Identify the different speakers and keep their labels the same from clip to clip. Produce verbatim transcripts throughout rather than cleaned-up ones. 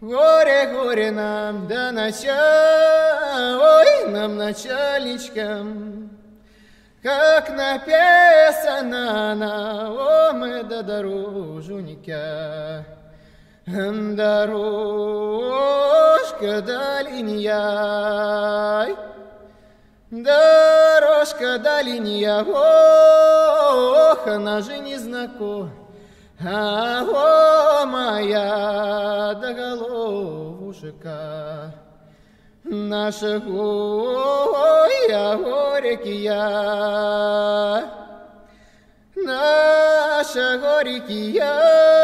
Speaker 1: Горе, горе нам, да начал, ой, нам начальничкам, как написано на омы да дорожунька. Дорожка дальняя, дорожка дальняя, ох, она же не знакома. А о, моя да головушка, наша гоя горькия, наша горькия,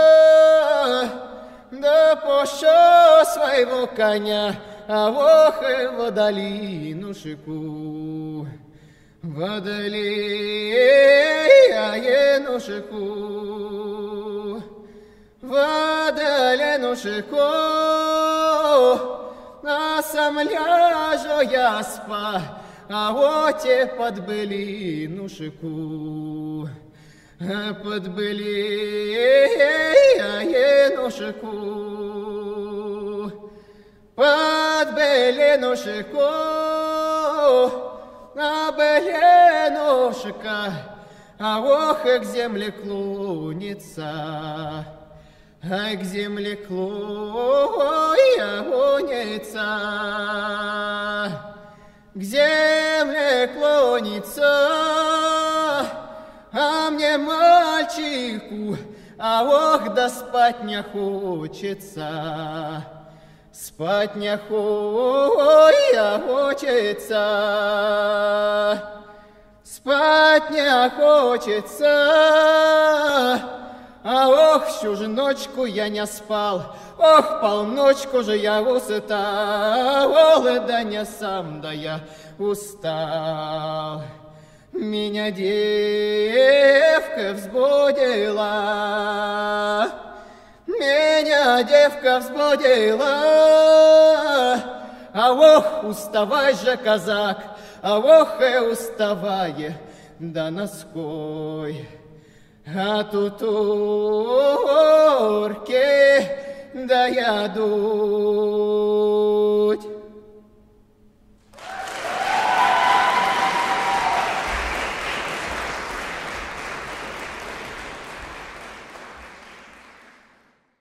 Speaker 1: да пошел своего коня, а ох и в долинушку, в долинушку. Вадаленушеку, а сам ляжу я спа, а оте под былинушеку, под былинушеку, под былинушеку, а былинушка, а ох, к земле клонится. А к земле клоя гонится, к земле клонится, а мне мальчику, а ох, да спать не хочется, спать не хочется, спать не хочется. А ох, всю же ночку я не спал, ох, полночку же я устал, да не сам, да я устал. Меня девка взбудила, меня девка взбудила, а ох, уставай же, казак, а ох, и уставай, да ноской. А тут орке да я ду